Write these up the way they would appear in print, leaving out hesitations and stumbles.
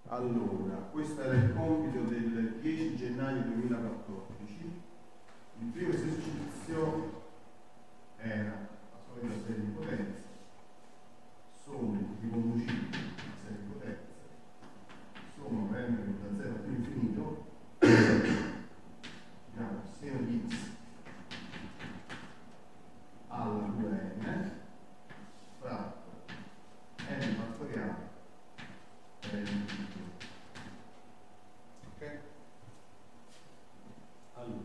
Allora, questo era il compito del 10 gennaio 2014. Il primo esercizio era la solita serie di potenze, somme riconducibili a serie di potenze, sono rendere da 0 più infinito, abbiamo seno di x alla 2n fratto n fattoriale per n più 2. Ok? Allora,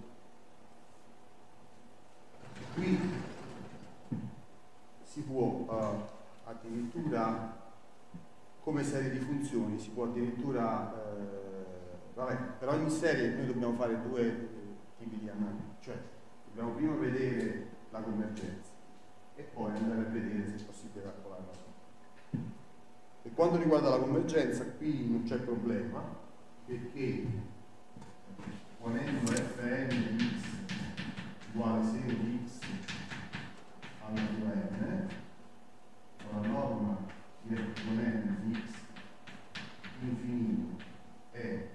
qui si può addirittura, come serie di funzioni, si può addirittura, vabbè, per ogni serie noi dobbiamo fare due tipi di analisi, cioè dobbiamo prima vedere la convergenza e poi andare a vedere se è possibile calcolare la somma. Per quanto riguarda la convergenza, qui non c'è problema, perché ponendo fn di x uguale seno di x alla 2n, con la norma di esponente di x infinito è,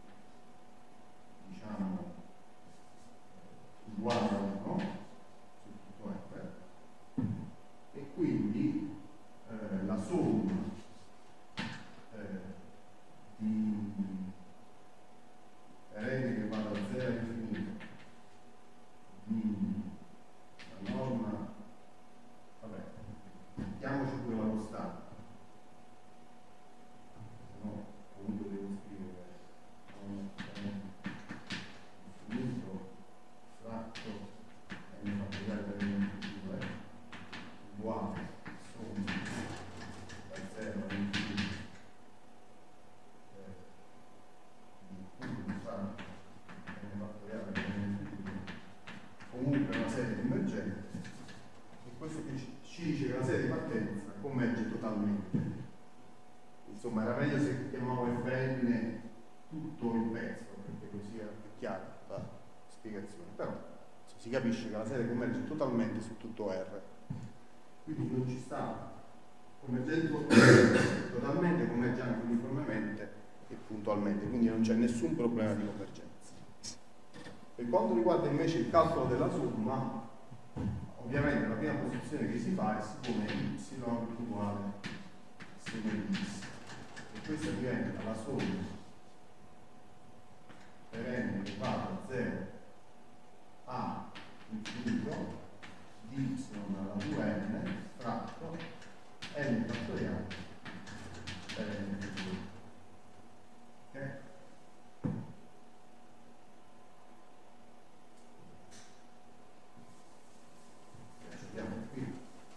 diciamo, uguale a 1 su tutto f, e quindi la somma di n che va da 0 all'infinito di la norma, vabbè, mettiamoci pure la costante, se no comunque devo scrivere infinito fratto n fattoriale per n più 2 uguale somma da 0 all'infinito di fratto n fattoriale per n più 2, comunque una serie emergente, e questo ci dice che la serie di partenza converge totalmente. Insomma, era meglio se chiamavo fn tutto il pezzo, perché così era più chiara la spiegazione, però si capisce che la serie converge totalmente su tutto R, quindi non ci sta convergendo totalmente, converge anche uniformemente e puntualmente, quindi non c'è nessun problema di convergenza. Per quanto riguarda invece il calcolo della somma, ovviamente la prima posizione che si fa è si pone y uguale seno di x, e questa diventa la somma per n che va da 0 a infinito di y alla 2n fratto n fattoriale per n più 2. Ok? Abbiamo qui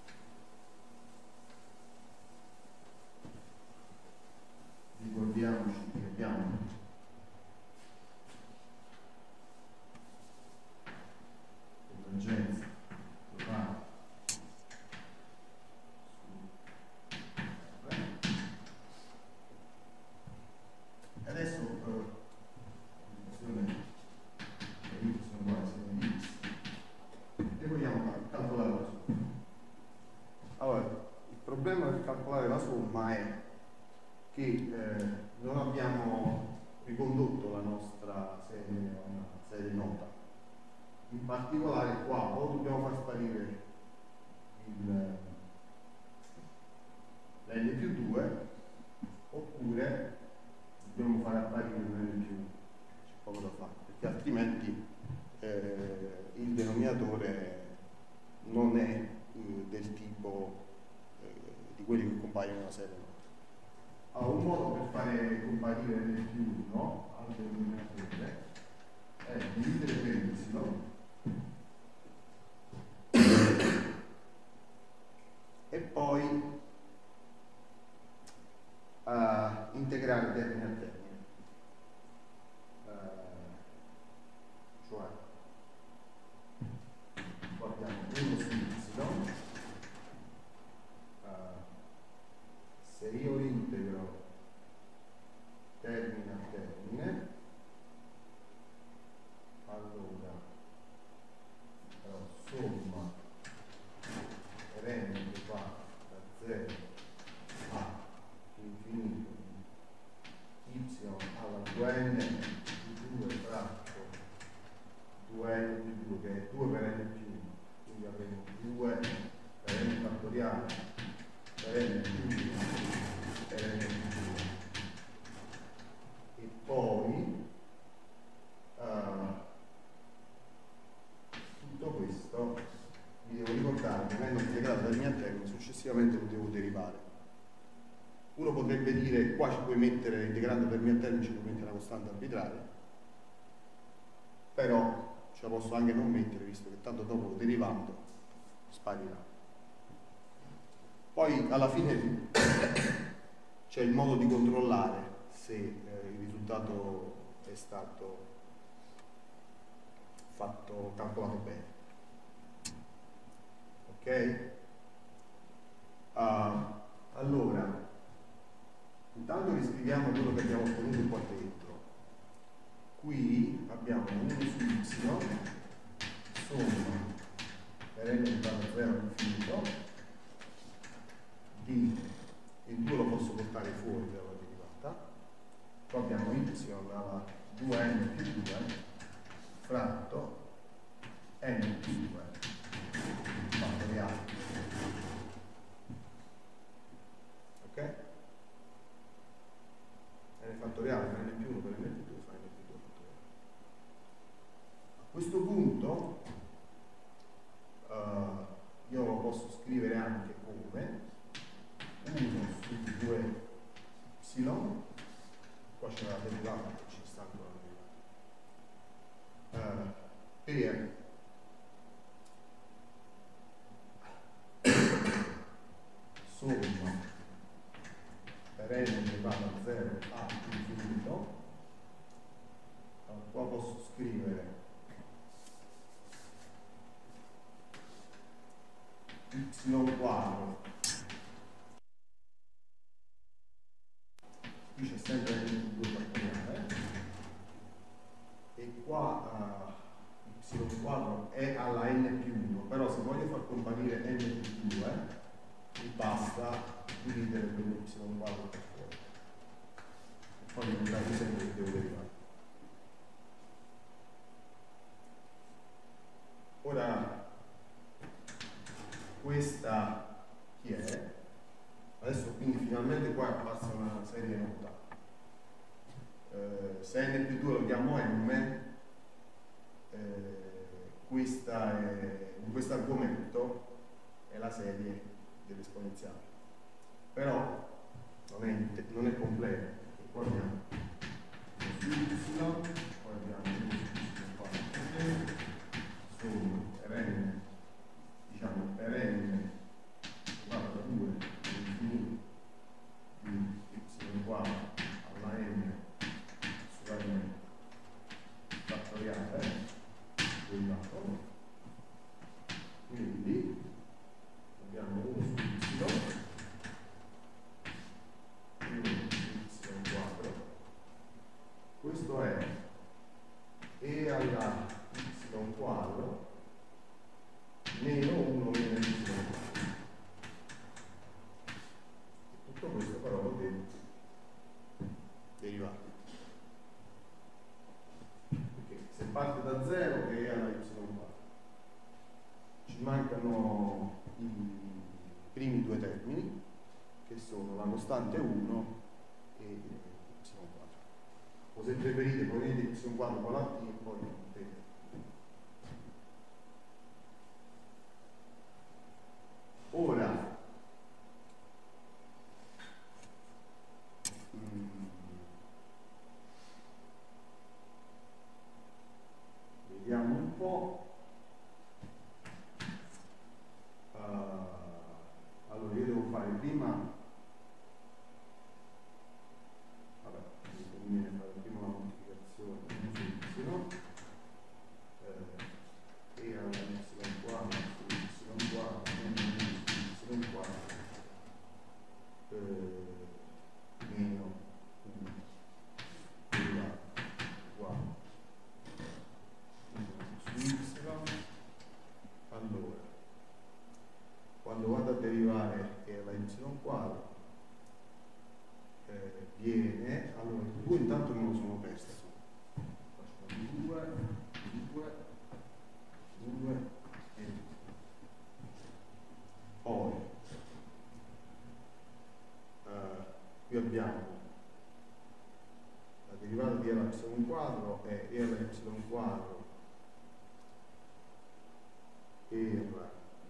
ricordiamoci che abbiamo convergenza totale su R. E adesso funzione y uguale seno di x e vogliamo calcolare la somma. Allora, il problema per calcolare la somma è che non abbiamo ricondotto la nostra serie a una serie nota. In particolare qua o dobbiamo far sparire l'N più 2 oppure dobbiamo fare apparire l'N più 1. C'è poco da fare, perché altrimenti il denominatore non è del tipo di quelli che compaiono nella serie nota. Allora, un modo per fare comparire l'N più 1 al denominatore è dividere per y e poi integrare termine a termine, cioè qua abbiamo 1 su y, se io integro termine a termine, allora somma per n che va da 0 a infinito per n più 1 per n più 2. E poi tutto questo vi devo ricordare che avendo integrato termini a termine successivamente lo devo derivare. Uno potrebbe dire qua ci puoi mettere, integrando termini a termine ci puoi mettere una costante arbitraria, però ce la posso anche non mettere visto che tanto dopo derivando sparirà. Poi alla fine c'è il modo di controllare se il risultato è stato calcolato bene. Ok? Allora, intanto riscriviamo quello che abbiamo ottenuto qua dentro. Qui abbiamo 1 su y somma per n uguale a 0 all'infinito di il 2 lo posso portare fuori dalla derivata. Qua abbiamo y alla 2n più 2 fratto n più 2 fattoriale. Ok? N fattoriale per n più 1 per n più 2 fa n più 2 fattoriale. A questo punto io lo posso scrivere anche come 1 su 2 y, qua c'è la derivata che ci sta ancora la derivata, per somma per n elevato a 0 a infinito. Qua posso scrivere y quadro, qui c'è sempre n più 2 fattoriale, e qua y quadro è alla n più 1, però se voglio far comparire n più 2 mi basta dividere per y quadro per fuori, e poi in caso sempre devo derivare. Ora questa chi è? Adesso quindi finalmente qua è apparsa una serie nota. Se n più 2 lo chiamo m, in questo argomento è la serie dell'esponenziale, però non è completa, perché qua abbiamo y, poi abbiamo somma per n, diciamo per n uguale a 2 all'infinito di y uguale alla n su n fattoriale derivato. Quindi abbiamo 1 su y più y quadro, questo è e alla y quadro meno 1 meno y quadro. E tutto questo però lo devo derivare, perché se parte da 0 e alla y quadro ci mancano i primi due termini che sono la costante 1 e y quadro, o se preferite ponete y quadro con la t e poi vedete. Ora vediamo un po'. Allora io devo fare prima, vabbè, mi conviene fare prima la moltiplicazione e alla y quadro su y quadro y quadro meno 1 uguale su y. Allora quando vado a derivare e alla y quadro viene, allora il 2 intanto me lo sono perso, faccio 2 e poi qui abbiamo la derivata di e alla y quadro è e alla y quadro per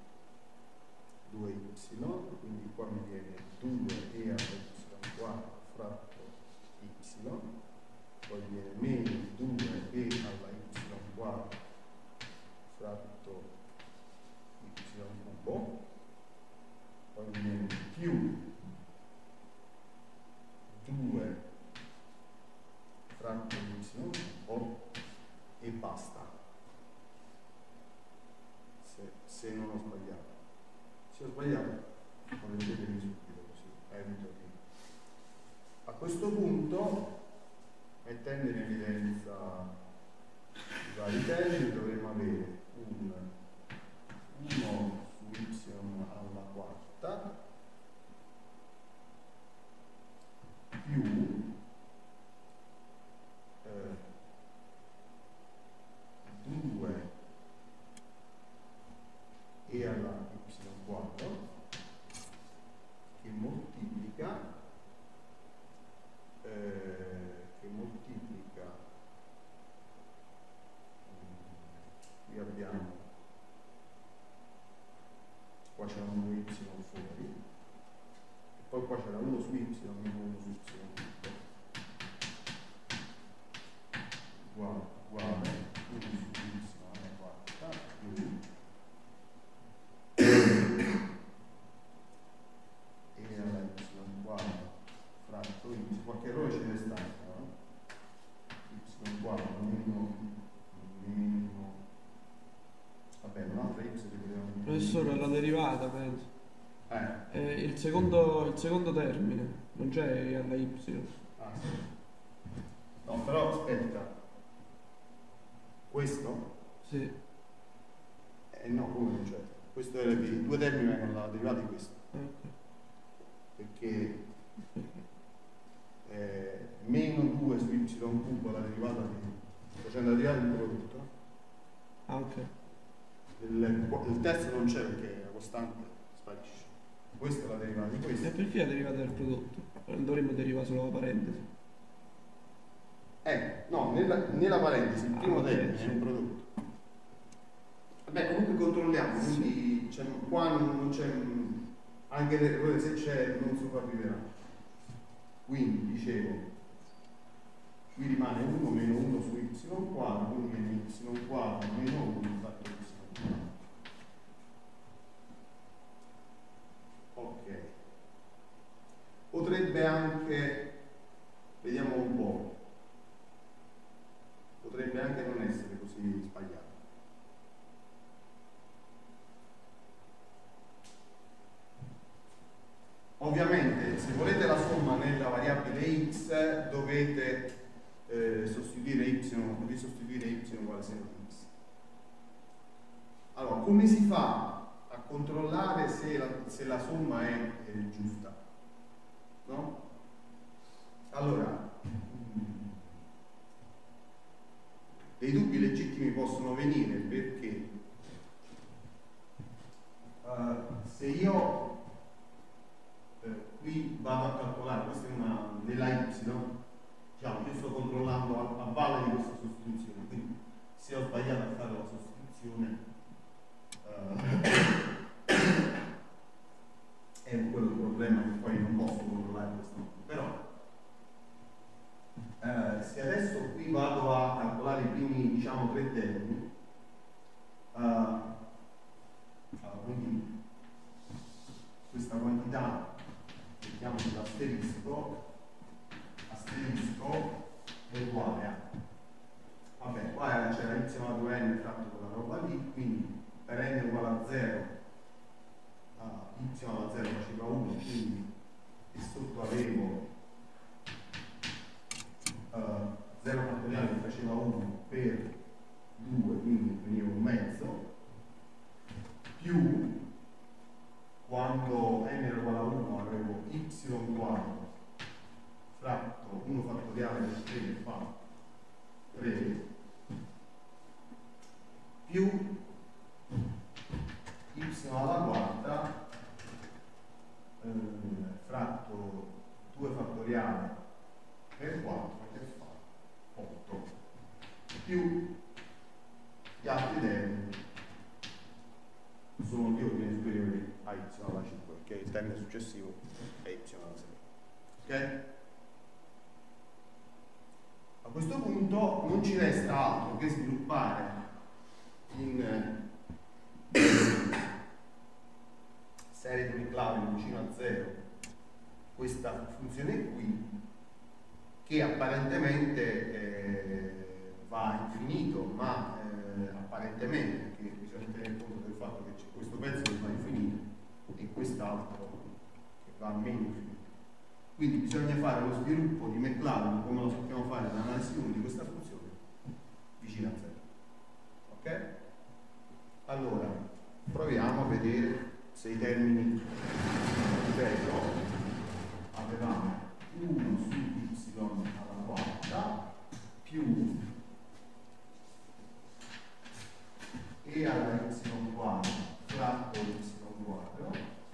2y, quindi qua mi viene 2e alla y quadro fratto y, poi viene meno 2e alla y quadro fratto y cubo, poi viene più 2 fratto y cubo e basta, se non ho sbagliato. Se ho sbagliato, non vedetemi subito, così evito di... A questo punto, mettendo in evidenza i vari termini, dovremmo avere un 1 su y alla quarta più 2 e alla y quadro che moltiplica qui abbiamo, qua c'era uno y fuori e poi qua c'era uno su y meno uno su y uguale 1 su y alla quarta più e alla y quadro fratto y, qualche errore ce ne sta, no? Y quadro meno vabbè, un'altra y che vedevamo. Professore, la derivata penso. Il secondo termine, non c'è alla y. Ah sì. No, però aspetta. Questo? Sì. No, come non c'è? Questo è i due termini vengono dalla derivata di questo. Okay. Perché meno 2 su y cubo la derivata di, facendo la derivata del prodotto. Ah, ok. Il terzo non c'è perché la costante sparisce. Questa è la derivata di questo. E perché la derivata del prodotto? Non dovremmo derivare solo la parentesi. No, nella parentesi il primo termine è un prodotto. Vabbè, comunque controlliamo, quindi qua non c'è, anche l'errore se c'è non sopravviverà. Quindi dicevo, qui rimane 1 meno 1 su y quadro, quindi viene y quadro meno 1 fatto y quadro. Ok. Potrebbe anche, vediamo un po', potrebbe anche non essere così sbagliato. Ovviamente se volete la somma nella variabile x dovete sostituire y uguale seno di x. Allora, come si fa a controllare se la somma è giusta? No? Allora, dei dubbi legittimi possono venire perché se io qui vado a calcolare, questa è una nella y, diciamo, io sto controllando a valle di questa sostituzione, quindi se ho sbagliato a fare la sostituzione è quello il problema, che poi non posso controllare questo modo. Però se adesso qui vado a calcolare i primi, diciamo, 3 termini, quindi questa quantità mettiamo l'asterisco è uguale a, vabbè, qua c'era y alla 2n fratto quella roba lì, quindi per n uguale a 0 y alla 0 faceva 1, quindi e sotto avevo 0 fattoriale che faceva 1 per 2, quindi veniva un mezzo, più quando n era uguale a 1 avevo y quadro fratto 1 fattoriale per 3 che fa 3 più y alla quarta fratto 2 fattoriale Ok? A questo punto non ci resta altro che sviluppare in serie di McLaren vicino a 0 questa funzione qui, che apparentemente va a infinito, ma apparentemente, perché bisogna tenere conto del fatto che c'è questo pezzo che va a infinito e quest'altro che va a meno infinito. Quindi bisogna fare lo sviluppo di McLaren come lo sappiamo fare dall'analisi 1 di questa funzione vicino a 0. Ok? Allora, proviamo a vedere se i termini ripeto, avevamo 1 su y alla quarta più e alla y quadro fratto y quadro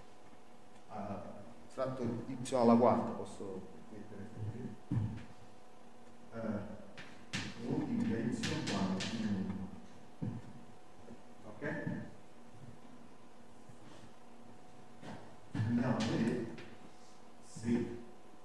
fratto y alla quarta, posso mettere moltiplica y quadro più 1. Ok? Andiamo a vedere se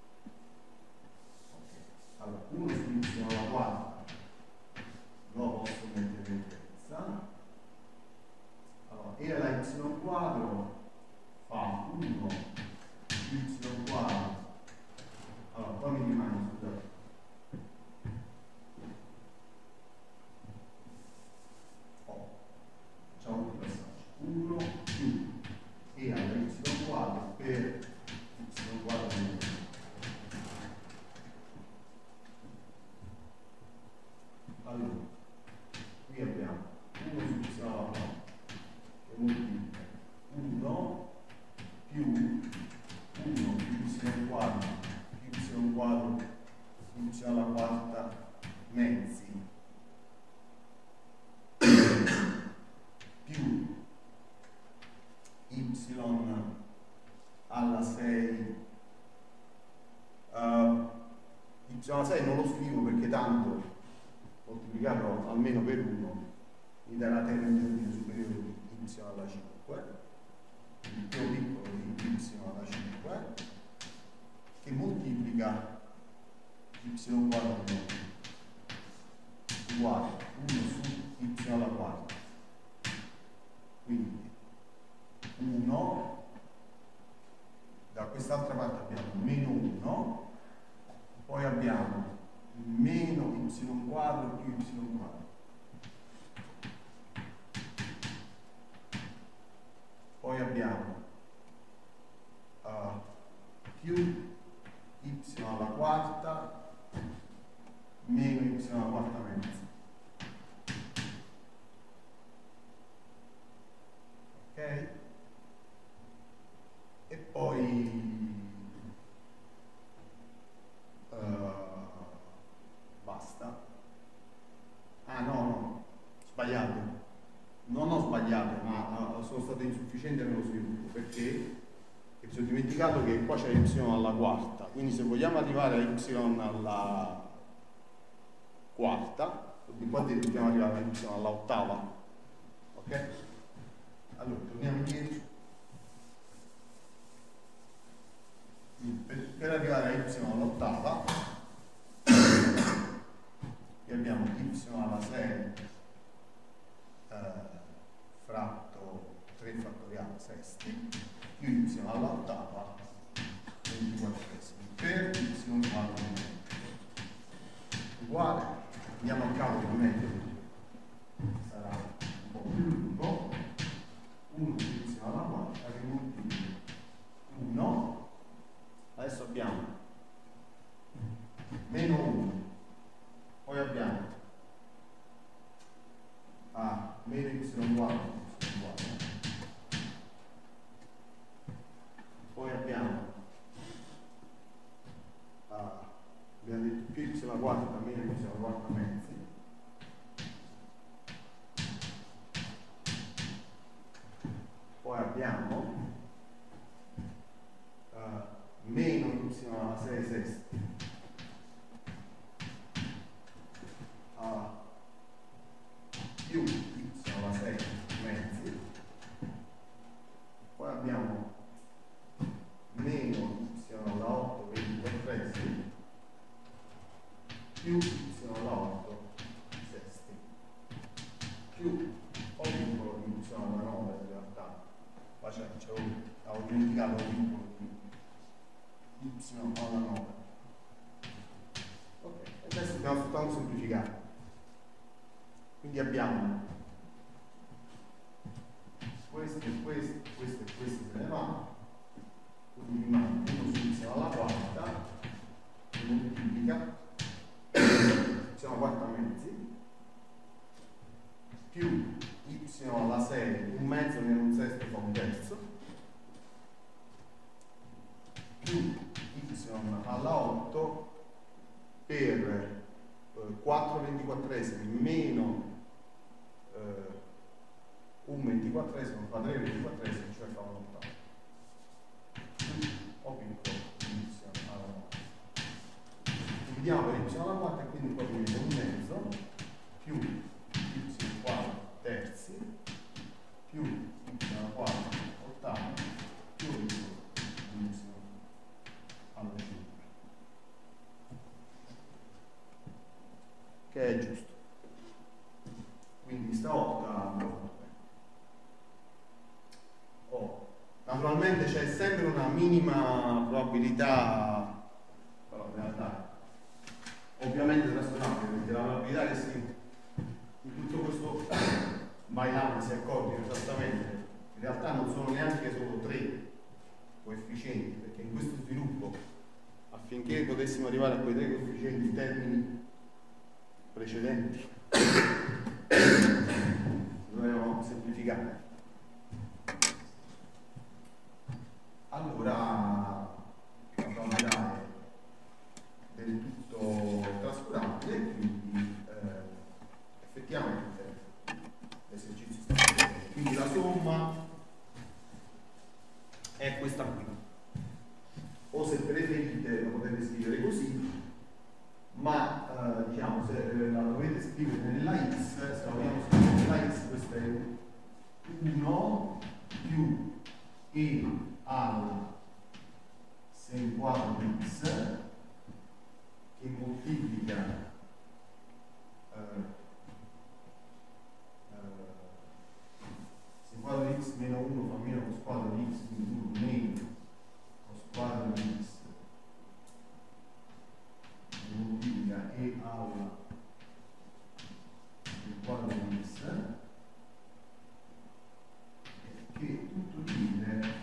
allora 1 su y alla quarta lo posso mettere in terza. Allora e alla y quadro fa 1 y quadro. Allora poi mi rimane, scusate, facciamo un passaggio 1 più e alla y quadro per y quadro meno. Allora, qui abbiamo 1 su y alla quarta che moltiplica 1 più 1 più y quadro più y quadro y alla quarta mezzi più y alla 6 y alla 6 non lo scrivo perché tanto moltiplicarlo almeno per 1 mi darà termine superiore di y alla 5, il più piccolo di y alla 5 che moltiplica y quadro uguale 1 su y alla quarta, quindi 1, da quest'altra parte abbiamo meno 1, poi abbiamo meno y quadro più y quadro, poi abbiamo più y alla quarta meno y alla quarta mezza. Ok? E poi basta. Ah no, sbagliato. Non ho sbagliato, ma sono stato insufficiente nello sviluppo perché mi sono dimenticato che qua c'è y alla quarta, quindi se vogliamo arrivare a y alla quarta, qua dobbiamo arrivare a y alla ottava. Ok? Allora, torniamo indietro. Per arrivare a y all'ottava qui abbiamo y alla 6 fratto 3 fattoriale sesti più y all'ottava 24esimi per y quadro uguale, andiamo a capo del metodo, sarà un po' più lungo, 1 più y alla quarta che moltiplica 1. Adesso abbiamo meno 1, poi abbiamo meno y quadro, poi abbiamo detto più y alla quarta meno y alla quarta mezzi, poi abbiamo meno y alla 6 sesti più y alla 6 mezzi, poi abbiamo meno y alla 8 24 y alla 9. Ok, e adesso dobbiamo soltanto semplificare. Quindi abbiamo questo e questo, questo e questo se ne va, quindi rimane 1 su y alla quarta, che moltiplica y alla quarta mezzi, più y alla 6, un mezzo meno un sesto fa un terzo, più y alla 8 per 4 24esimi meno un 24esimo fa 3 24esimi, cioè fa un ottavo. O piccolo y alla 9. Dividiamo per y alla 4 e quindi qua diventa un mezzo più y quadro terzi più y alla 4 ottavo più y alla 5, che è giusto. Quindi stavolta naturalmente c'è sempre una minima probabilità, però in realtà ovviamente trascurabile, perché la probabilità che si in tutto questo bailando si accorgano esattamente, in realtà non sono neanche solo 3 coefficienti, perché in questo sviluppo, affinché potessimo arrivare a quei 3 coefficienti in termini precedenti, dovevamo semplificare. Allora la probabilità è del tutto trascurabile, quindi effettivamente l'esercizio sta bene. Quindi la somma è questa qui, o se preferite lo potete scrivere così, ma diciamo se la dovete scrivere nella x, se la vogliamo scrivere nella x, questo è 1 più e alla sen quadro di x che moltiplica sen quadro di x meno 1 fa meno cos quadro di x, quindi 1 meno cos quadro di x che moltiplica e alla sen quadro di x che tutto divide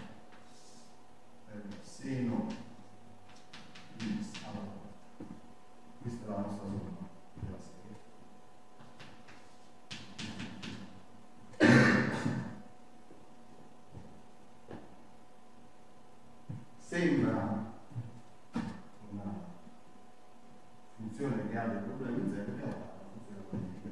seno di x alla 4. Questa è la nostra somma della serie. Sembra una funzione che ha dei problemi zero, in realtà è una funzione quantistica.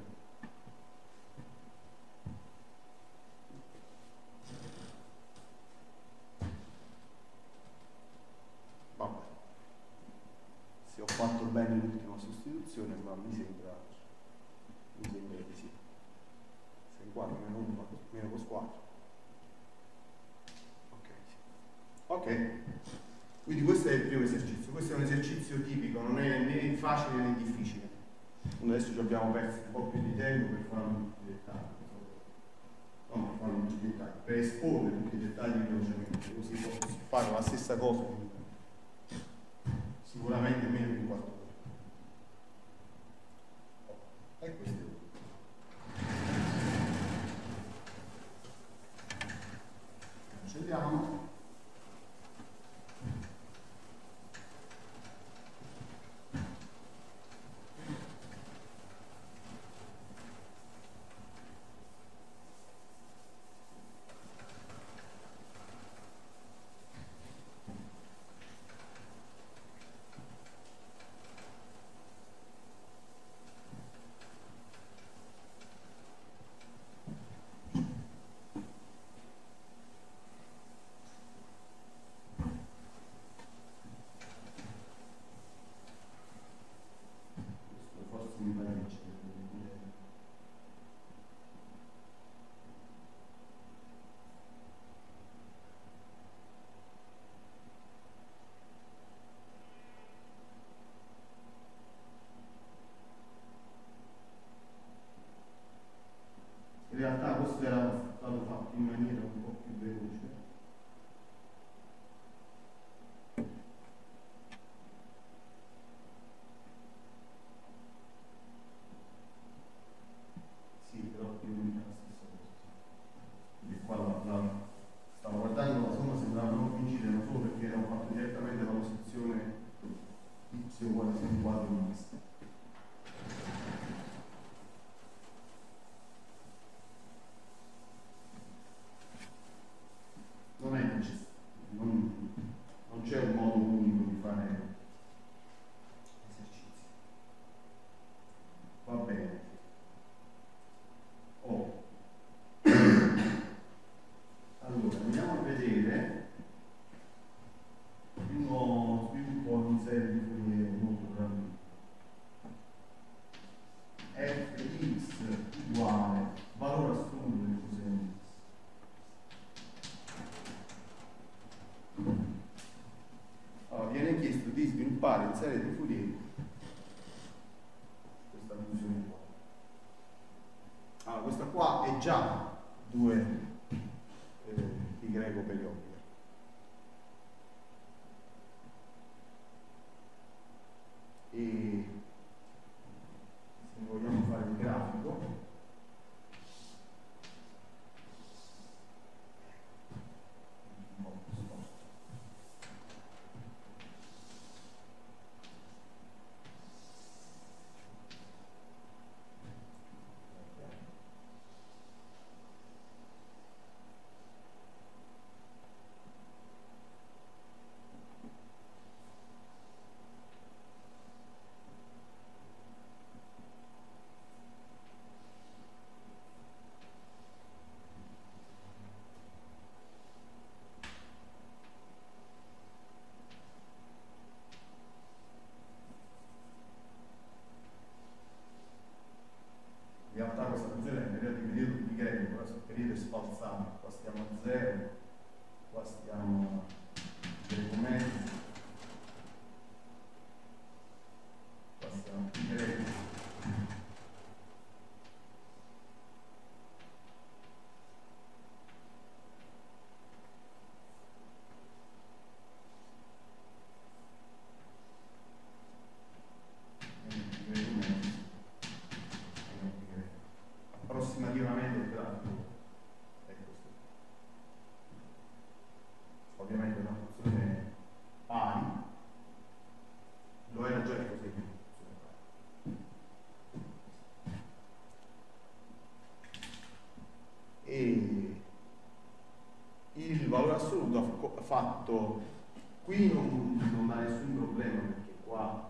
Ho fatto bene l'ultima sostituzione, ma mi sembra di sì. Se 4 meno 1 meno cos 4. Ok. Quindi questo è il primo esercizio. Questo è un esercizio tipico, non è né facile né difficile. Adesso ci abbiamo perso un po' più di tempo per farlo in tutti i dettagli. No, per farlo in tutti i dettagli, per esporre tutti i dettagli velocemente, così posso fare la stessa cosa sicuramente meno di 4 ore. E questo è tutto. Cancelliamo. sia uguale sia un quadro di questo. Non è necessario, non c'è un modo unico di fare esercizi. Va bene. Allora, andiamo a vedere uno sviluppo di serie di Fourier molto grande. Fx uguale valore assoluto del coseno x. Allora, viene chiesto di sviluppare in serie di Fourier questa funzione qua. Allora, questa qua è già 2 di greco periodica. E se vogliamo fare il grafico, in realtà questa funzione è un periodo di greco, però il periodo è sfalsato, qua stiamo a 0, qua stiamo a greco mezzo, qua stiamo a pi greco. Approssimativamente il grafico è questo. Ovviamente è una funzione pari, lo era già così. E il valore assoluto ha fatto qui non ha nessun problema, perché qua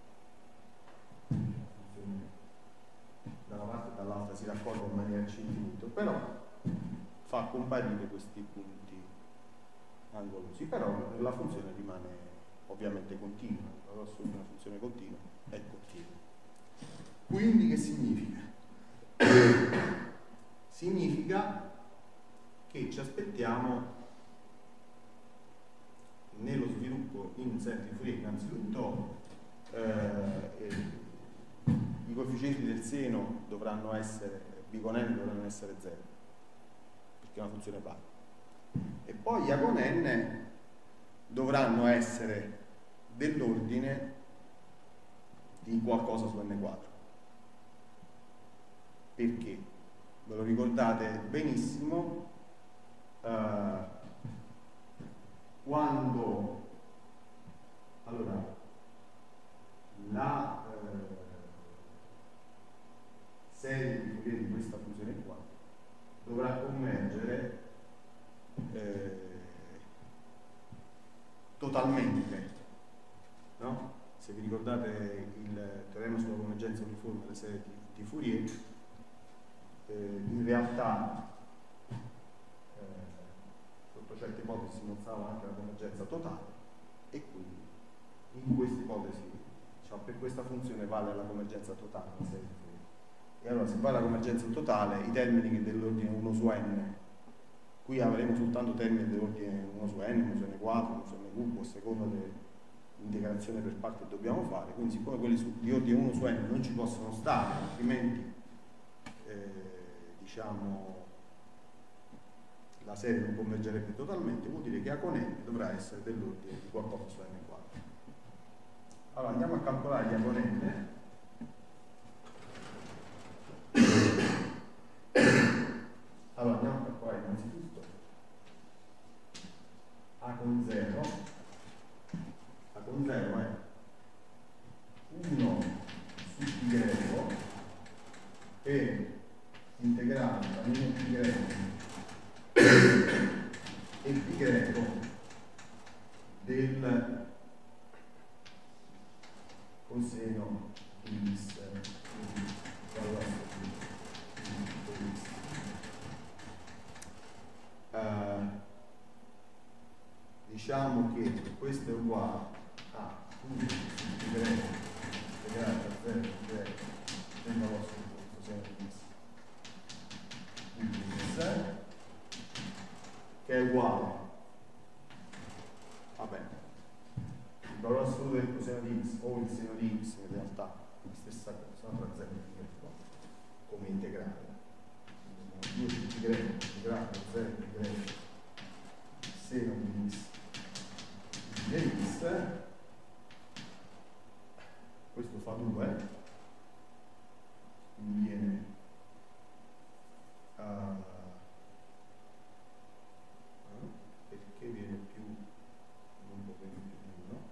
da una parte e dall'altra si raccorda in maniera C-infinito, però fa comparire questi punti angolosi, però la funzione rimane ovviamente continua, il valore assoluto di una funzione continua è continua. Quindi che significa? Significa che ci aspettiamo nello sviluppo in serie di Fourier innanzitutto i coefficienti del seno dovranno essere, b con n dovranno essere 0, perché è una funzione pari, e poi gli a con n dovranno essere dell'ordine di qualcosa su n quadro. Perché? Ve lo ricordate benissimo, quando allora la serie di Fourier di questa funzione qua dovrà convergere totalmente, no? Se vi ricordate il teorema sulla convergenza uniforme delle serie di Fourier, in realtà sotto certe ipotesi si mostrava anche la convergenza totale, e quindi in questa ipotesi, diciamo, per questa funzione vale la convergenza totale della serie di Fourier. E allora se vale la convergenza totale, i termini dell'ordine 1 su n, qui avremo soltanto termini dell'ordine 1 su n, 1 su n quadro, 1 su n cubo, a seconda dell'integrazione per parte che dobbiamo fare. Quindi siccome quelli di ordine 1 su n non ci possono stare, altrimenti diciamo la serie non convergerebbe totalmente, vuol dire che a con n dovrà essere dell'ordine di qualcosa su n quadro. Allora andiamo a calcolare gli a con n. Allora andiamo a calcolare innanzitutto a con 0 è per integrare tra meno pi greco e pi greco del coseno di x diciamo che questo è uguale a pi greco integrato a 0 pi greco del vostro coseno di x che è uguale, vabbè, il valore assoluto del coseno di x o il seno di x in realtà è la stessa cosa tra 0 e pi come integrale. 2 pi greco integrato a 0 pi greco seno di x di x, questo fa 2, quindi viene perché viene più, non può venire più 1,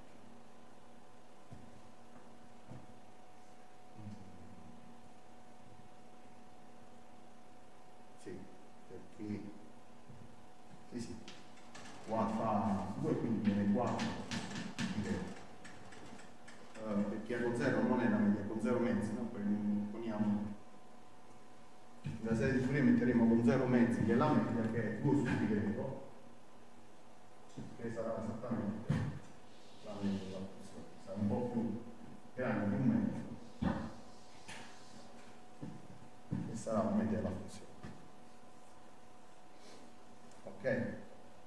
sì, perché sì, qua fa 2 quindi viene 4, perché a con 0 non è la media, con 0 mezzi, no? Poi poniamo nella serie di Fourier metteremo con 0 mezzi che è la media, che è 2 su pi greco, che sarà esattamente la media della funzione, sarà un po' più grande di un mezzo, che sarà la media della funzione. Ok?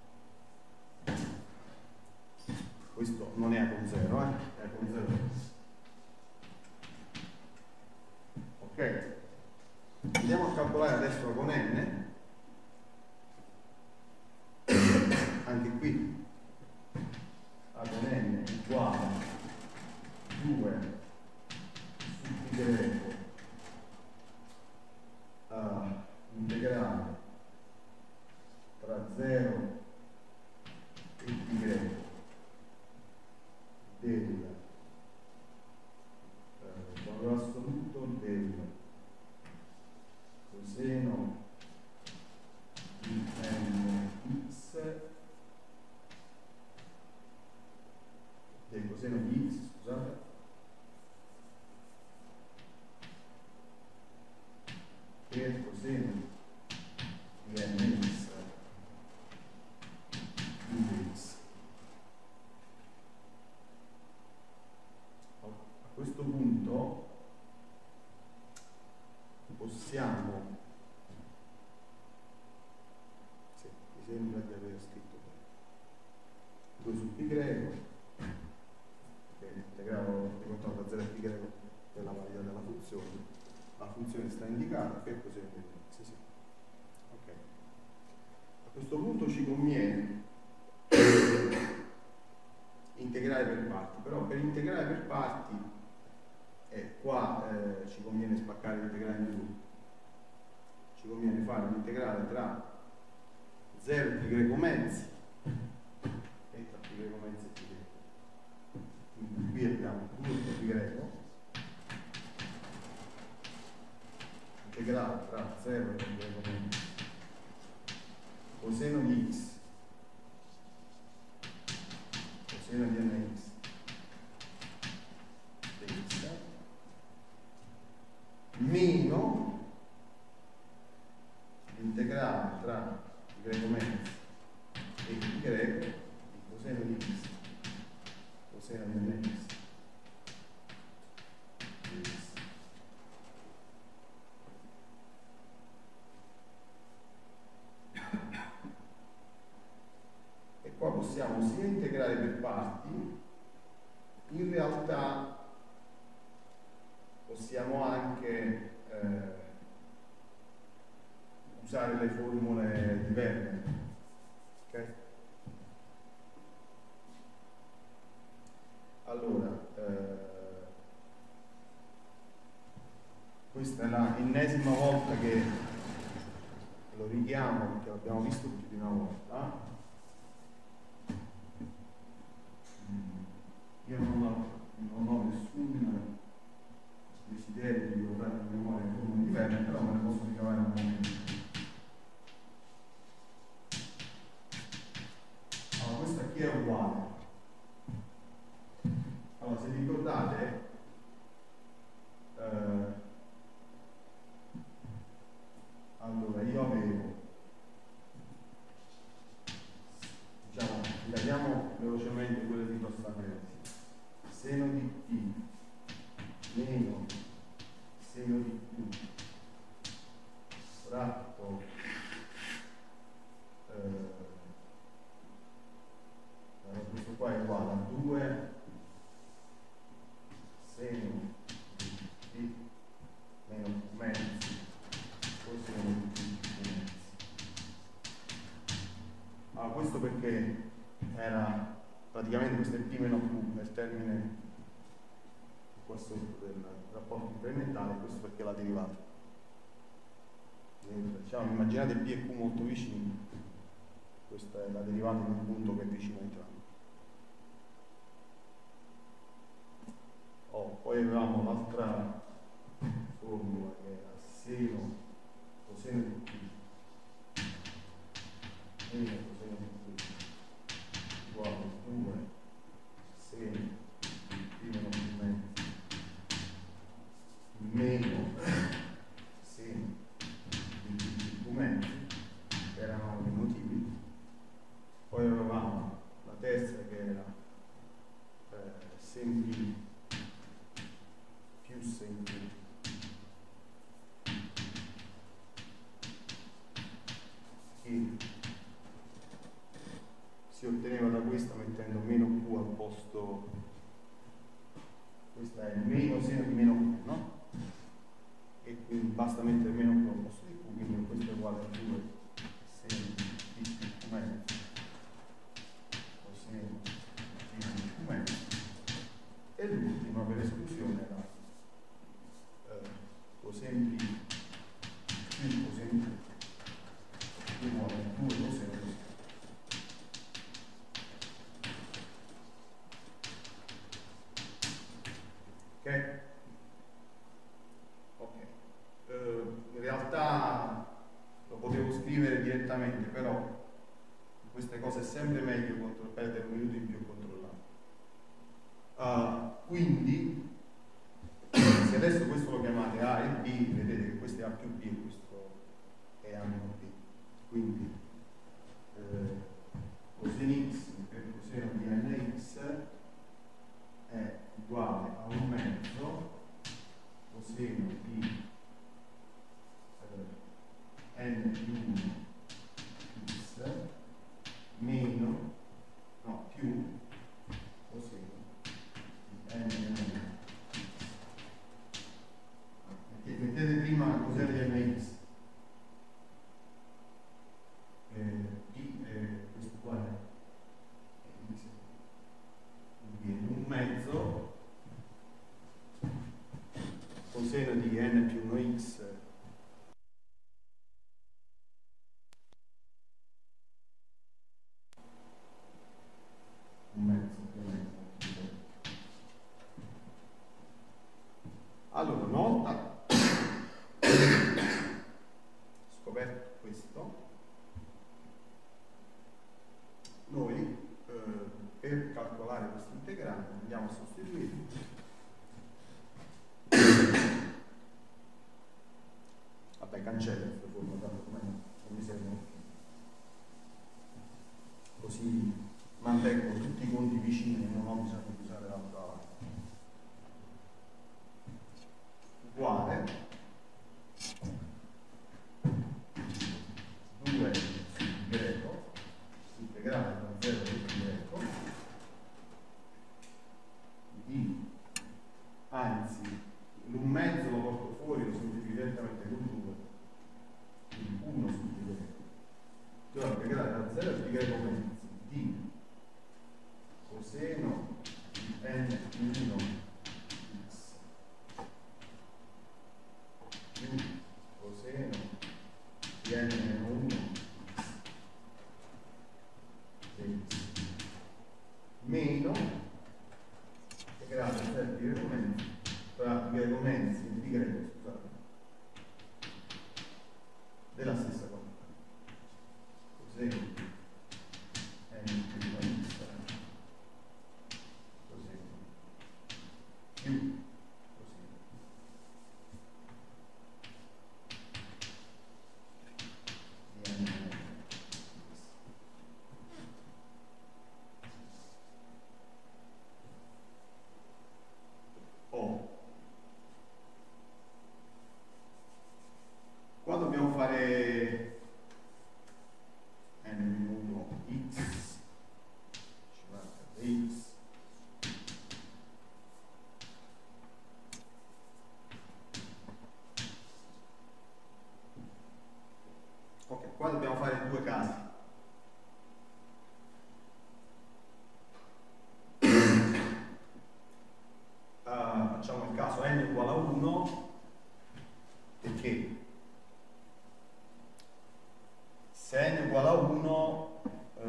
Questo non è a con 0, è a con 0. Ok? Andiamo a calcolare adesso con n. Anche qui a con n uguale 2 su pi greco integrale tra 0 e pi greco del valore assoluto del coseno di nx del coseno di x, scusate, per coseno di nx di x. A questo punto possiamo, sì, mi sembra di aver scritto 2 su pi greco, che integravo riportato da 0 a pi greco per la validità della funzione. La funzione sta indicata che è coseno di x, sì. Ok. A questo punto ci conviene integrare per parti, però per integrare per parti qua ci conviene spaccare l'integrale in due. Ci conviene fare un integrale tra 0 pi greco mezzi e tra pi greco mezzi e pi greco. Quindi qui abbiamo 2 pi greco integrale tra 0 e pi greco mezzi coseno di x coseno di nx dx meno l'integrale tra pi greco mezzi e pi greco di coseno di x coseno di nx dx. E qua possiamo sia integrare per parti, in realtà possiamo anche usare le formule di Werner, ok? Allora questa è l'ennesima volta che lo richiamo perché l'abbiamo visto più di una volta. Io non ho nessun desiderio di guardare in memoria formule diverse. bene, però me ne posso ricavare un momento. Allora, questa qui è uguale. Allora, se vi ricordate, allora io avevo, diciamo, ritagliamo velocemente quelle di Prostagliosi. Seno di t meno seno di q fratto questo qua è uguale a 2 seno di t meno q mezzi poi seno di t q mezzi. Allora, questo perché era praticamente questo è p meno q nel termine qua sotto del rapporto incrementale, questo perché la derivata. Diciamo, immaginate p e q molto vicini, questa è la derivata di un punto che è vicino a entrambi. Poi avevamo l'altra formula che era seno coseno di t meno coseno di t uguale a 2 seno di t meno q mezzi meno seno di t q mezzi, che erano i motivi. Poi avevamo la terza che era sen p più sen p che si otteneva da questa mettendo meno q al posto, questa è meno seno di meno q, no? E quindi basta mettere meno q al posto di q, quindi questo è uguale a 2 seno di t q mezzi coseno di t q mezzi, e l'ultima per esclusione era coseno p più coseno p uguale a 2 coseno di t. Ok? Ok. In realtà lo potevo scrivere direttamente, però queste cose è sempre meglio perdere un minuto in più a controllare. Quindi, se adesso questo lo chiamate A e B, vedete che questo è A più B e questo è A meno B. Quindi, coseno x per coseno di nx è uguale a 1 mezzo coseno di n più 1 x meno, no, più coseno di n meno 1. Mettete prima coseno di nx, questo qua è viene 1 mezzo coseno di n più 1x Allora, una volta scoperto questo, noi per calcolare questo integrale andiamo a sostituire vabbè, cancello questa forma, tanto non mi servono più, così mantengo tutti i conti vicini e non ho bisogno di usare l'altra uguale 2 greco integrale da 0 di greco di, anzi l'1 mezzo lo porto fuori, lo semplifico direttamente con 2, quindi 1 su pi greco, allora integrale da 0 pi greco mezzi di coseno di n più 1 x più coseno di n meno 1 x meno integrale da 0 pi greco mezzi, pi greco mezzi, pi greco, scusate, più qua dobbiamo fare n-1 x x. Ok, qua dobbiamo fare due casi. Facciamo il caso n uguale a 1 perché se n uguale a 1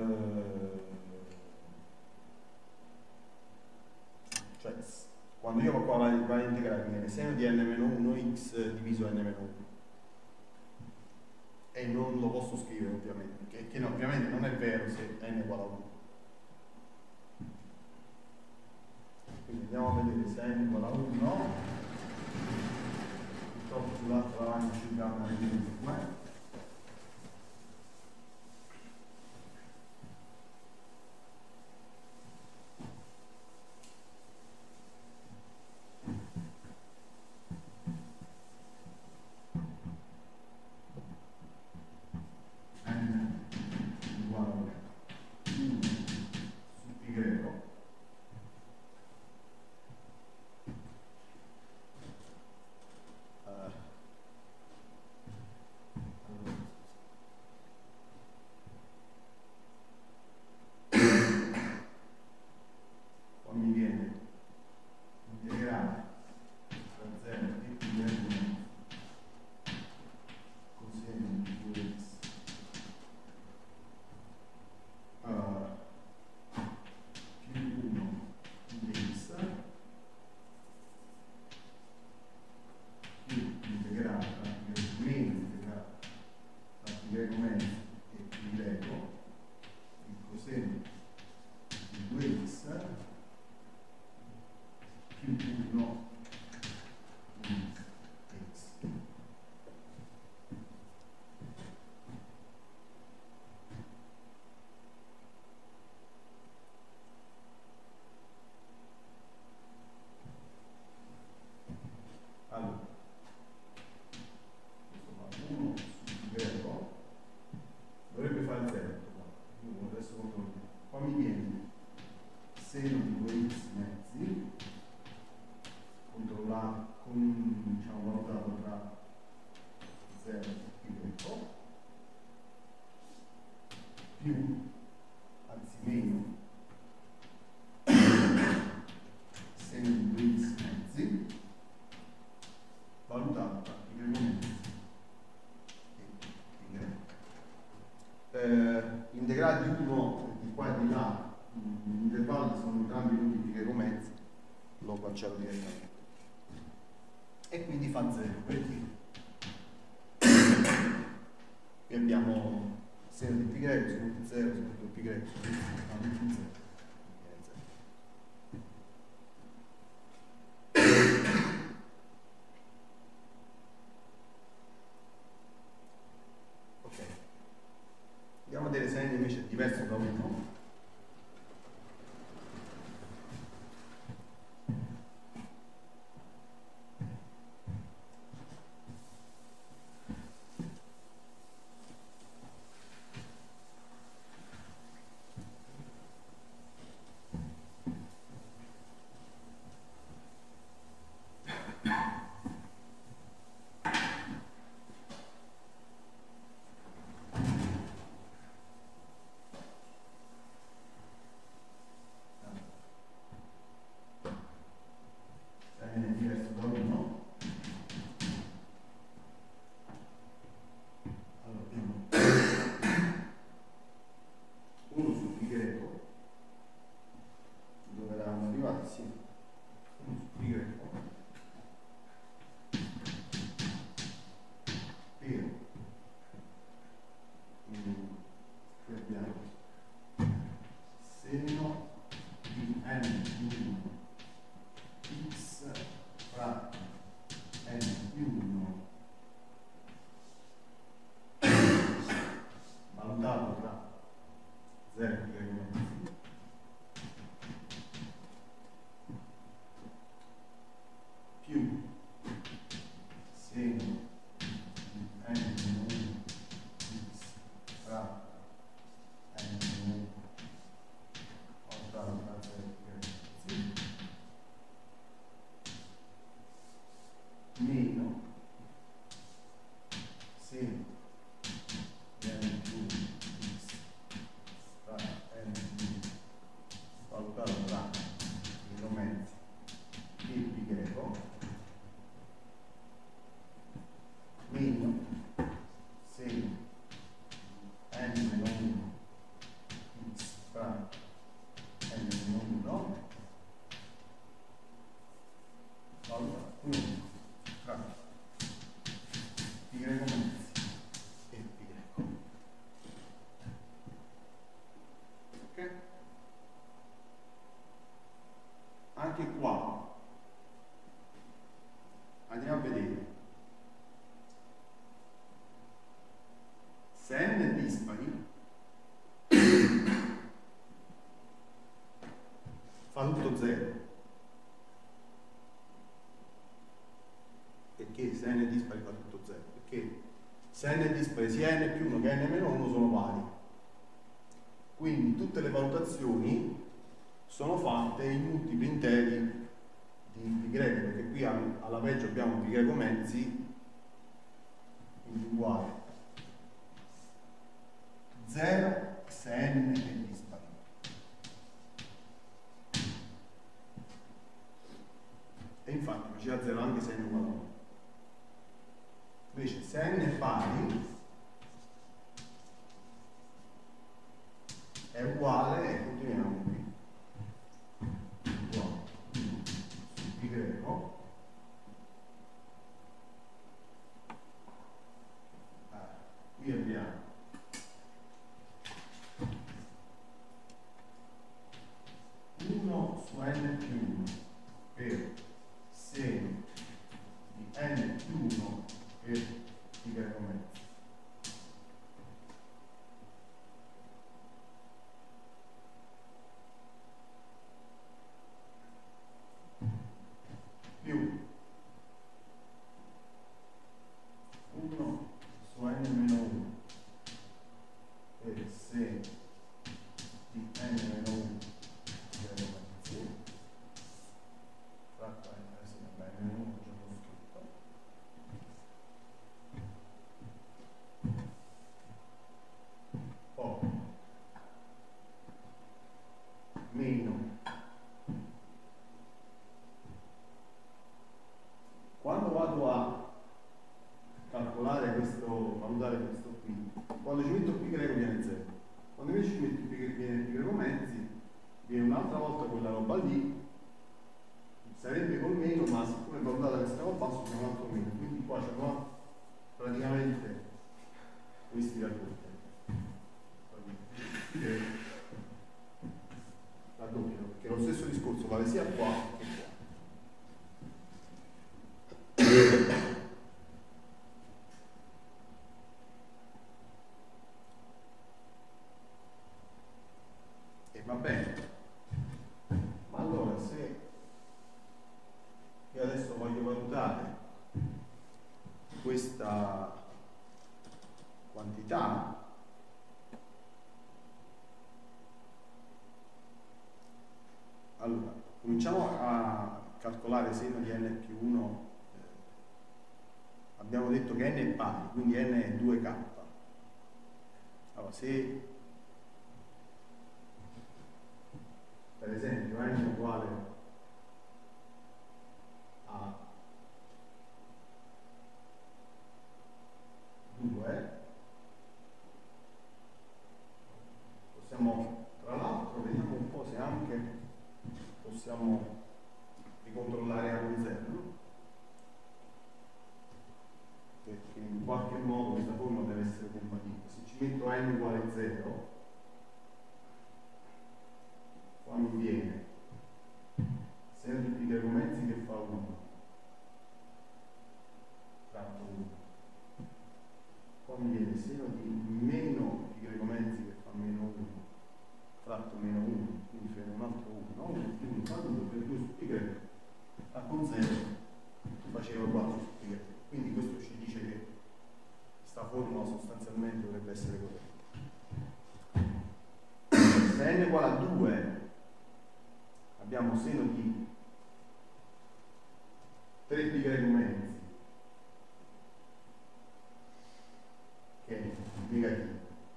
cioè quando io qua vado a integrare viene seno di n-1x diviso n-1 e non lo posso scrivere ovviamente che no, ovviamente non è vero se n uguale a 1. Quindi andiamo a vedere se n uguale a 1, purtroppo sull'altra lavagna ci abbiamo una vedere integrali di 1 di qua e di là, gli intervalli sono entrambi venuti pi Piero mezzi, lo cancello direttamente. E quindi fa 0, perché qui abbiamo seno di pi greco, seno di 0, seno di pi greco, seno di 0. Andiamo a vedere se n invece è diverso da 1. anche qua andiamo a vedere se n è dispari fa tutto 0, perché se n è dispari fa tutto 0, perché se n è dispari sia n più 1 che n meno 1 sono pari, quindi tutte le valutazioni sono fatte in multipli interi di pi greco, perché qui alla peggio abbiamo pi greco mezzi uguale 0 se n è dispari. E infatti faceva 0 anche se n è uguale a 1. Invece se n è pari è uguale, e continuiamo qui, uguale su pi greco qui abbiamo 1 su n più 1 per seno di n più 1 per pi greco mezzo più 1 su n meno 1 per seno di n meno 1 fratto n meno 1 già l'ho scritto poi meno quando vado a calcolare questo, valutare questo qui, quando ci metto pi greco viene 0, quando invece ci metto viene pi greco mezzi viene un'altra volta quella roba lì, sarebbe col meno, ma siccome valutata questa roba basso c'è un altro meno, quindi qua c'è praticamente questi raddoppia raddoppiano, perché lo stesso discorso vale sia qua che qua. E va bene, ma allora se io adesso voglio valutare questa quantità allora cominciamo a calcolare seno di n più 1 abbiamo detto che n è pari, quindi n è 2k. Allora se per esempio n è uguale a 2 possiamo, tra l'altro vediamo un po' se anche possiamo ricontrollare a 0, no? Perché in qualche modo questa forma deve essere compatibile. Se ci metto n uguale a 0 qua mi viene seno di pi greco mezzi che fa 1 fratto 1, qua mi viene seno di meno pi greco mezzi che fa meno 1 fratto meno 1, quindi fa un altro 1, no? 1 più 1 fa 2 per 2 su pi greco a con 0 faceva 4 su pi greco, quindi questo ci dice che questa formula sostanzialmente dovrebbe essere corretta. Se n è uguale a 2 abbiamo seno di 3 pi greco mezzi che è negativo.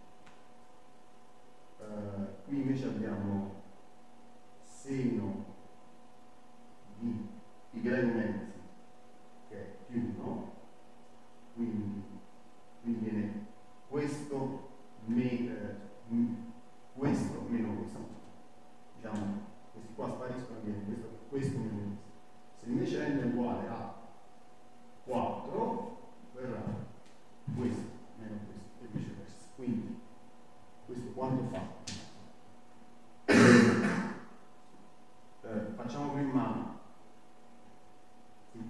Qui invece abbiamo seno di pi greco mezzi che è più 1, quindi viene questo meno questo, diciamo questi qua spariscono e viene questo meno questo. Se invece n è uguale a 4 verrà questo meno questo e viceversa, quindi questo quanto fa? Facciamo prima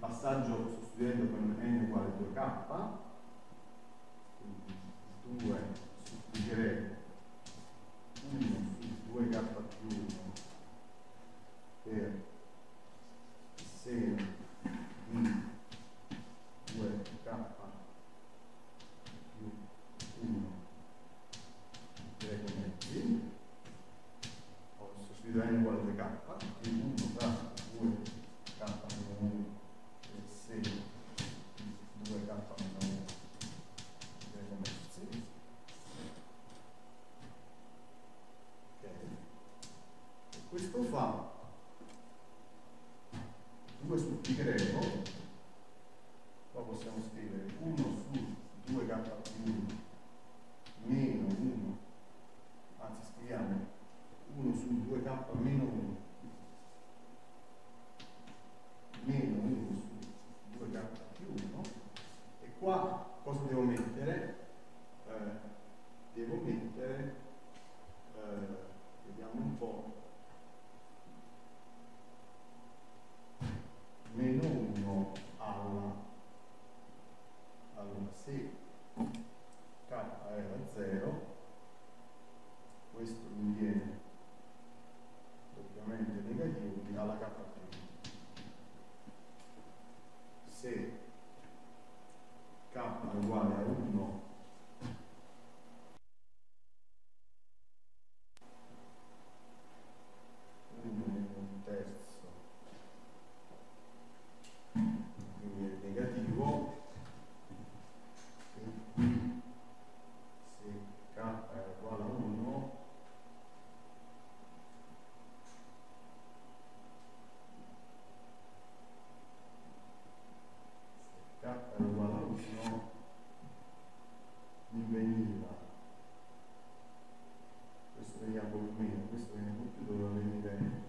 passaggio sostituendo con n uguale 2k, quindi 2 supplicherei 1 su 2k più 1 per seno di 2k più 1 greco mezzi, ho sostituito n uguale 2k più 1 tra 2k meno 1 per seno di 2k meno 1 greco mezzi. Ok, e questo fa 2 su pi greco, poi possiamo scrivere 1 su 2k più 1 meno 1, anzi scriviamo 1 su 2k meno 1 meno 1 su 2k più 1, e qua cosa devo mettere? Devo mettere, vediamo un po', meno 1 allora se k era 0, questo mi viene ovviamente negativo, quindi alla k più 1. Se k è uguale a 1, un terzo, quindi è negativo, e qui se k è uguale a 1, se k è uguale a 1 mi veniva, questo veniva col meno, questo veniva col più, doveva venire,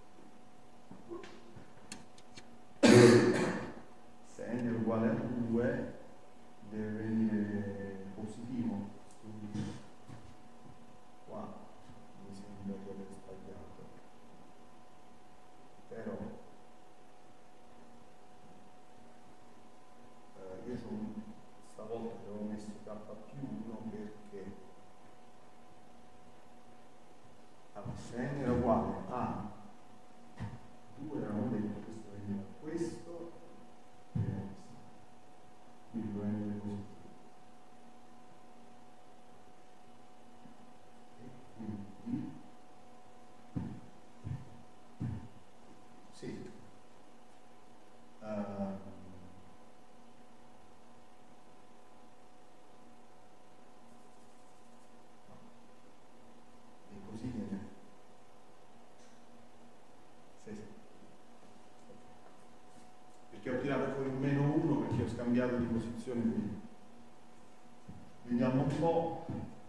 se n è uguale a 2 deve venire positivo, quindi qua mi sembra di aver sbagliato, però io stavolta avevo messo k più 1 perché allora, se n era uguale a 2 avevamo detto questo veniva questo, quindi doveva venire positivo, e quindi sì, e così viene, sì, sì, perché ho tirato fuori un meno 1 perché ho scambiato di posizione qui. Vediamo un po'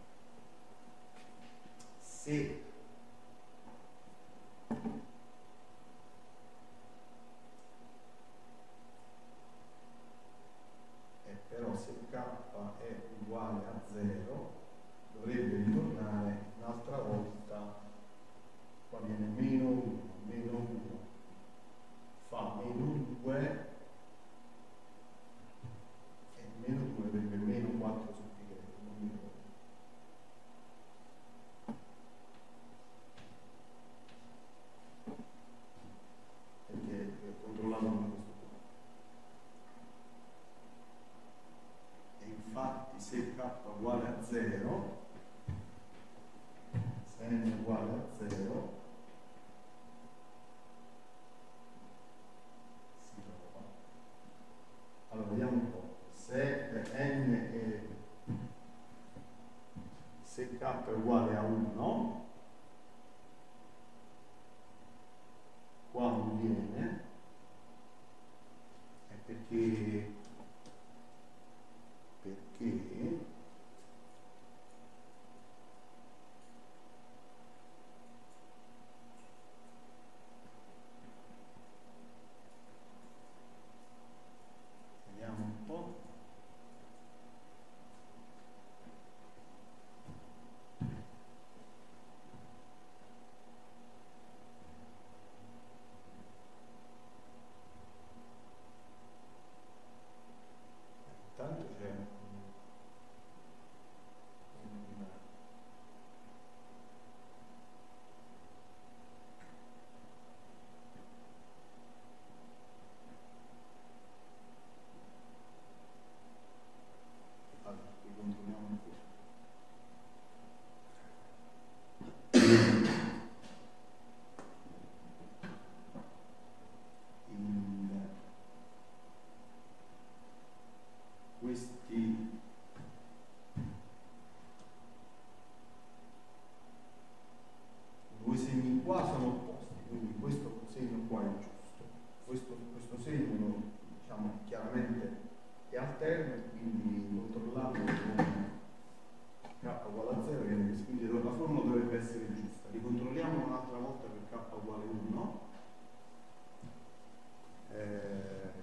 se però se k è uguale a 0 dovrebbe ritornare un'altra volta, qua viene meno 1 fa meno 2 e meno 2 avrebbe meno 4 su pi greco, non mi ricordo.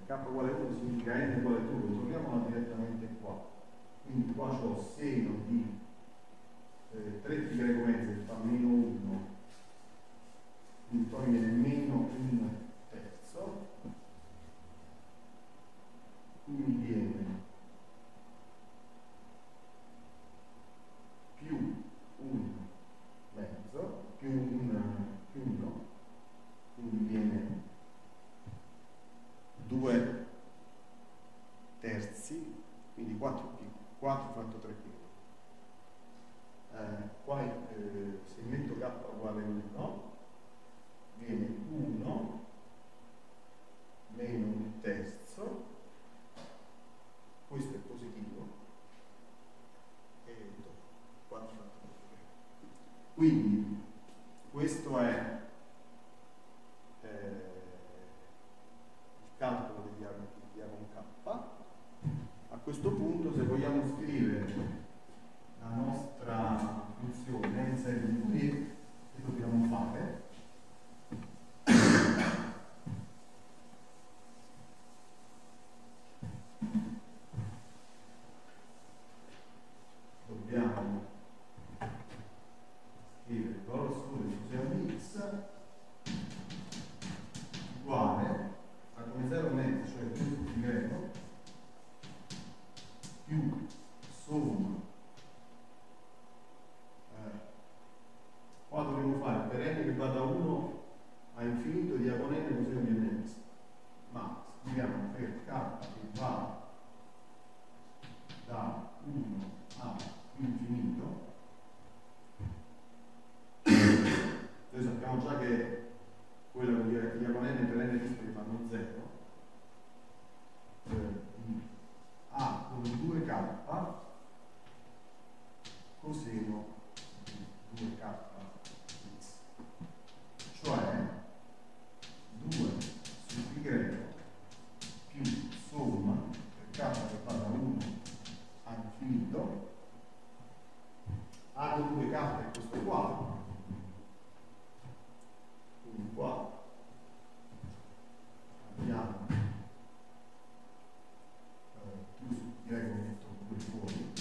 k uguale 1 significa n uguale 2, torniamola direttamente qua. Quindi qua ho seno di 3 pi mezzo che fa meno 1, quindi poi viene meno 1 terzo, qui mi viene più 1 mezzo, più 1, quindi viene 2 terzi, quindi 4 fatto 3 pi. Qua se metto k uguale 1 viene 1 meno 1 terzo, questo è positivo e 4 fatto 3 pi. Quindi questo è il calcolo di A con K. A questo punto, se vogliamo scrivere la nostra funzione in serie di Fourier, che dobbiamo fare? Dobbiamo scrivere il valore assoluto di funzione di x uguale a come 0 mezzo, cioè questo pi greco, più somma. Qua dovremo fare per n che va da 1 a infinito di A con n coseno di nx, ma scriviamo per k che va da 1 a infinito. Noi sappiamo già che quella vuol dire che gli A con n per n dispari fanno 0, A con 2k coseno di 2k x, cioè 2 su pi greco più somma per k che va da 1 a infinito, A con 2k è questo qua, quindi qua abbiamo più su pi greco metto 2 fuori,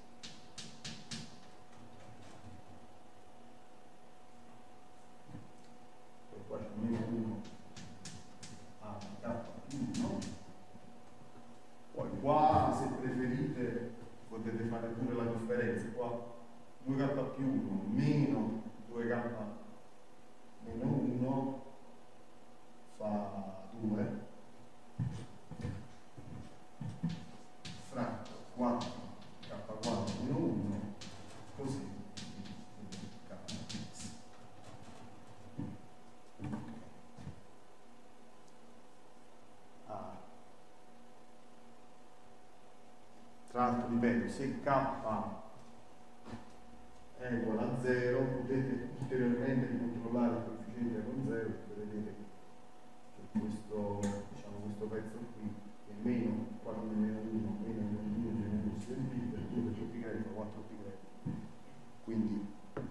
poi qua c'è meno 1 a k più 1, poi qua se preferite potete fare pure la differenza, qua 2k più 1 meno 2k meno 1 fa 2 fratto 4 k4 meno 1 così kx. Tra l'altro ripeto, se k è uguale a 0 potete ulteriormente controllare il coefficiente con 0 e vedete che questo, diciamo, questo pezzo qui è meno 4 meno 1 meno 2 meno 1 si divide per 2 per pi greco 4 pi greco, quindi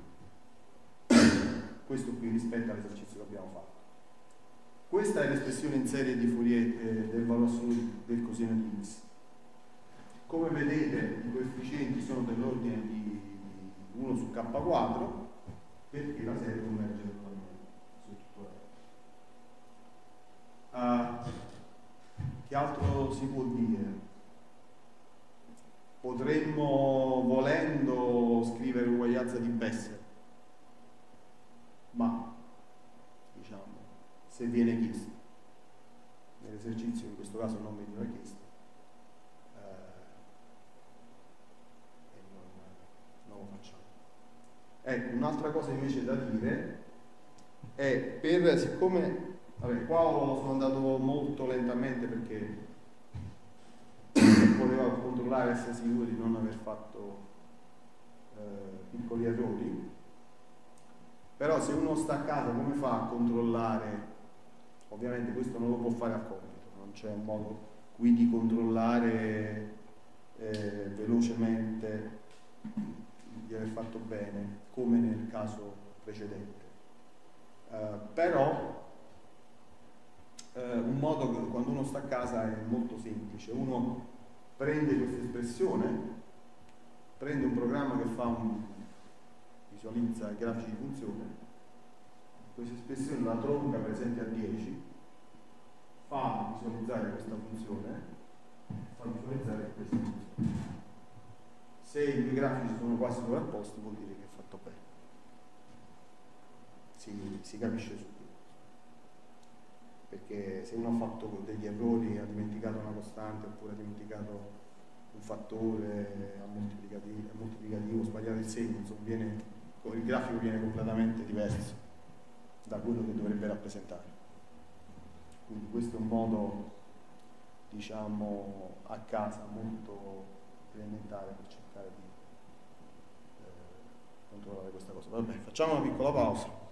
questo qui rispetto all'esercizio che abbiamo fatto. Questa è l'espressione in serie di Fourier del valore assoluto del coseno di x. Come vedete i coefficienti sono dell'ordine di 1 su k quadro, perché la serie converge totalmente su tutto R. Che altro si può dire? Potremmo, volendo, scrivere uguaglianza di Bessel, ma diciamo, se viene chiesto, nell'esercizio in questo caso non veniva chiesto, e non lo facciamo. Ecco, un'altra cosa invece da dire è, siccome, vabbè, qua sono andato molto lentamente perché volevo controllare, essere sicuro di non aver fatto piccoli errori, però se uno sta a casa come fa a controllare? Ovviamente questo non lo può fare a compito, non c'è un modo qui di controllare velocemente di aver fatto bene come nel caso precedente, però un modo che quando uno sta a casa è molto semplice. Uno prende questa espressione, prende un programma che visualizza i grafici di funzione, questa espressione la tronca per esempio a 10, fa visualizzare questa funzione, fa visualizzare questa funzione. Se i due grafici sono quasi sovrapposti vuol dire che è fatto bene, si capisce subito. Perché se uno ha fatto degli errori, ha dimenticato una costante oppure ha dimenticato un fattore, ha moltiplicativo, sbagliato il segno, insomma, il grafico viene completamente diverso da quello che dovrebbe rappresentare. Quindi questo è un modo, diciamo, a casa molto elementare per cercare di controllare questa cosa. Vabbè, facciamo una piccola pausa.